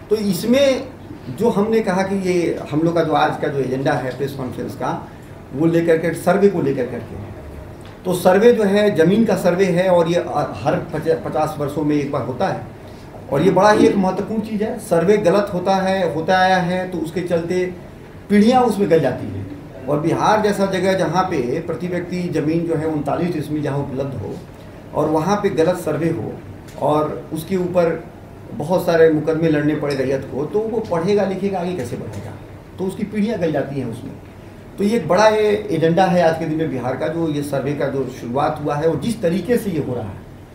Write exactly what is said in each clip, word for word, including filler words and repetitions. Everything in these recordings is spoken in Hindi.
तो इसमें जो हमने कहा कि ये हम लोग का जो आज का जो एजेंडा है प्रेस कॉन्फ्रेंस का, वो लेकर के सर्वे को लेकर करके, तो सर्वे जो है ज़मीन का सर्वे है और ये हर पचास वर्षों में एक बार होता है और ये बड़ा ही एक महत्वपूर्ण चीज़ है। सर्वे गलत होता है होता आया है तो उसके चलते पीढ़ियाँ उसमें गल जाती हैं। और बिहार जैसा जगह जहाँ पे प्रति व्यक्ति ज़मीन जो है उनतालीस डिसमिल जहाँ उपलब्ध हो और वहाँ पे गलत सर्वे हो और उसके ऊपर बहुत सारे मुकदमे लड़ने पड़े रैयत को, तो वो पढ़ेगा लिखेगा आगे कैसे बढ़ेगा, तो उसकी पीढ़ियाँ गल जाती हैं उसमें। तो ये एक बड़ा ये एजेंडा है आज के दिन में बिहार का, जो ये सर्वे का जो शुरुआत हुआ है और जिस तरीके से ये हो रहा है,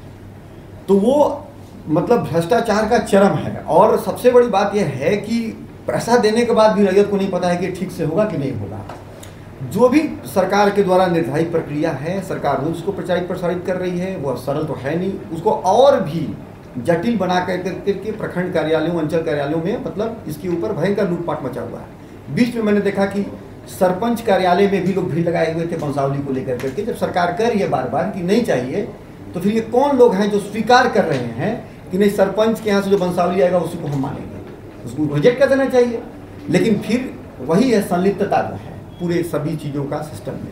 तो वो मतलब भ्रष्टाचार का चरम है। और सबसे बड़ी बात यह है कि पैसा देने के बाद भी रैयत को नहीं पता है कि ठीक से होगा कि नहीं होगा। जो भी सरकार के द्वारा निर्धारित प्रक्रिया है, सरकार रोज उसको प्रचारित प्रसारित कर रही है, वह सरल तो है नहीं, उसको और भी जटिल बना कर करके प्रखंड कार्यालयों अंचल कार्यालयों में मतलब इसके ऊपर भयंकर लूटपाट मचा हुआ है। बीच में मैंने देखा कि सरपंच कार्यालय में भी लोग भीड़ लगाए हुए थे वंशावली को लेकर करके। जब सरकार कह रही है बार बार कि नहीं चाहिए, तो फिर ये कौन लोग हैं जो स्वीकार कर रहे हैं कि नहीं सरपंच के यहाँ से जो वंशावली आएगा उसी को हम मानेंगे, उसको रिजेक्ट कर देना चाहिए। लेकिन फिर वही है संलिप्तता जो है पूरे सभी चीज़ों का सिस्टम में।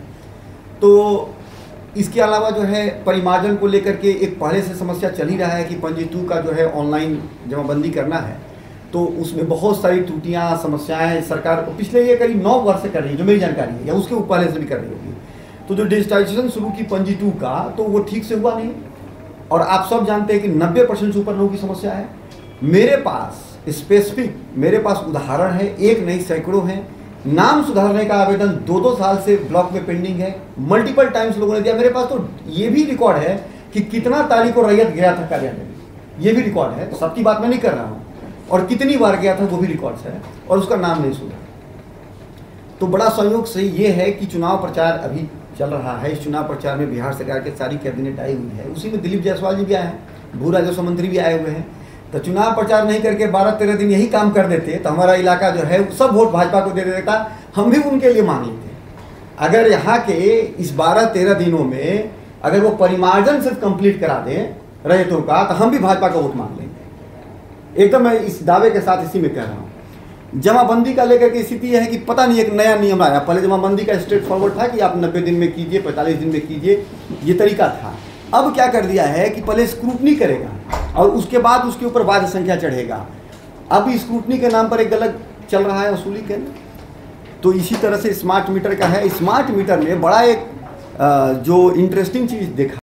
तो इसके अलावा जो है परिमार्जन को लेकर के एक पहले से समस्या चल ही रहा है कि पंजी टू का जो है ऑनलाइन जमाबंदी करना है, तो उसमें बहुत सारी त्रुटियां समस्याएं सरकार को पिछले ये करीब नौ वर्ष से कर रही है, जो मेरी जानकारी है, या उसके पहले से भी कर रही होगी। तो जो डिजिटाइजेशन शुरू की पंजी टू का, तो वो ठीक से हुआ नहीं। और आप सब जानते हैं कि नब्बे परसेंट से ऊपर लोगों की समस्या है। मेरे पास स्पेसिफिक मेरे पास उदाहरण है, एक नहीं सैकड़ों हैं। नाम सुधारने का आवेदन दो दो साल से ब्लॉक में पेंडिंग है, मल्टीपल टाइम्स लोगों ने दिया। मेरे पास तो ये भी रिकॉर्ड है कि कितना तारीख को रैयत गया था कार्यालय में, ये भी रिकॉर्ड है। तो सबकी बात मैं नहीं कर रहा हूँ, और कितनी बार गया था वो भी रिकॉर्ड्स है, और उसका नाम नहीं सुना। तो बड़ा संयोग से ये है कि चुनाव प्रचार अभी चल रहा है। इस चुनाव प्रचार में बिहार सरकार के सारी कैबिनेट आई हुई है, उसी में दिलीप जायसवाल जी भी आए हैं, भू राजस्व मंत्री भी आए हुए हैं। तो चुनाव प्रचार नहीं करके बारह तेरह दिन यही काम कर देते तो हमारा इलाका जो है सब वोट भाजपा को दे देता, हम भी उनके लिए मांग लेते। अगर यहाँ के इस बारह तेरह दिनों में अगर वो परिमार्जन सिर्फ कंप्लीट करा दें रैयतों का, तो हम भी भाजपा का वोट मांग लेंगे। एकदम मैं इस दावे के साथ इसी में कह रहा हूँ। जमाबंदी का लेकर के स्थिति यह है कि पता नहीं एक नया नियम आया। पहले जमाबंदी का स्ट्रेट फॉरवर्ड था कि आप नब्बे दिन में कीजिए, पैंतालीस दिन में कीजिए, ये तरीका था। अब क्या कर दिया है कि पहले स्क्रूटनी करेगा और उसके बाद उसके ऊपर वाद संख्या चढ़ेगा। अब स्क्रूटनी के नाम पर एक गलत चल रहा है वसूली केंद्र। तो इसी तरह से स्मार्ट मीटर का है। स्मार्ट मीटर में बड़ा एक जो इंटरेस्टिंग चीज़ देखा